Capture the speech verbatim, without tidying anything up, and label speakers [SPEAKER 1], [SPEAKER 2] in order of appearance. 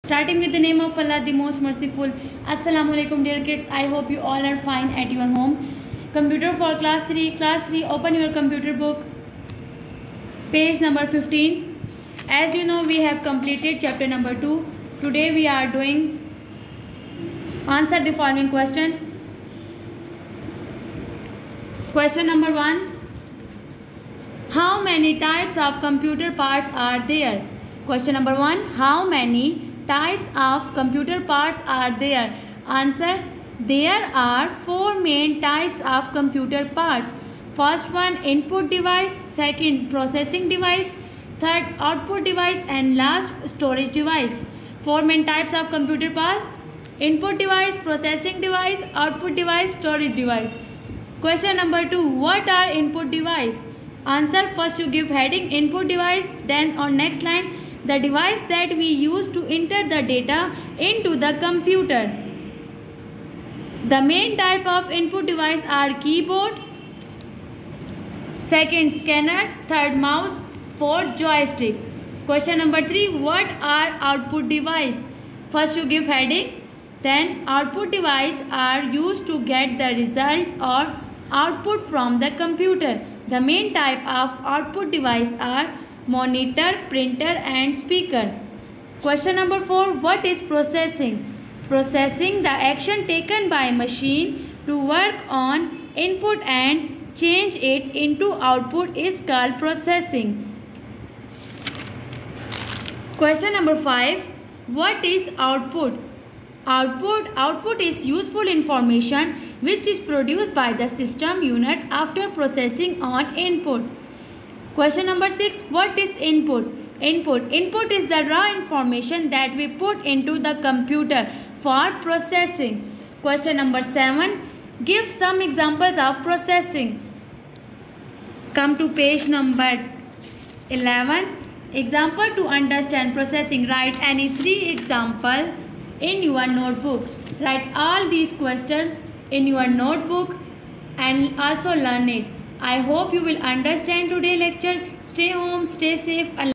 [SPEAKER 1] Starting with the name of Allah, the most merciful. Assalamu alaikum dear kids. I hope you all are fine at your home. Computer for class three. Class three, open your computer book. Page number fifteen. As you know, we have completed chapter number two. Today we are doing answer the following question. Question number one. How many types of computer parts are there? Question number one. How many types of computer parts are there? Answer. There are four main types of computer parts. First one, input device. Second, processing device. Third, output device. And last, storage device. Four main types of computer parts: input device, processing device, output device, storage device. Question number two. What are input device? Answer. First you give heading input device, then on next line the device that we use to enter the data into the computer. The main type of input device are keyboard, second scanner, third mouse, fourth joystick. Question number three. What are output device? First you give heading, then output device are used to get the result or output from the computer. The main type of output device are monitor, printer and speaker. Question number four. What is processing? Processing, the action taken by machine to work on input and change it into output, is called processing. Question number five. What is output? Output, output is useful information which is produced by the system unit after processing on input. Question number six. What is input? Input. Input is the raw information that we put into the computer for processing. Question number seven. Give some examples of processing. Come to page number eleven. Example to understand processing. Write any three examples in your notebook. Write all these questions in your notebook and also learn it. I hope you will understand today's lecture. Stay home, stay safe.